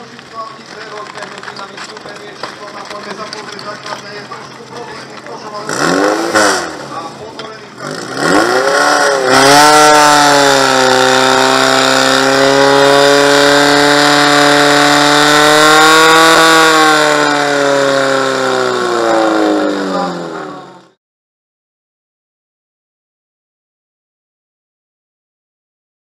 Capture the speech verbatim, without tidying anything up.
zaskočiť hlavní dve rozbehnutý na vystúpenie číslo na forme za pozrieť základné je trošku problémy v košovom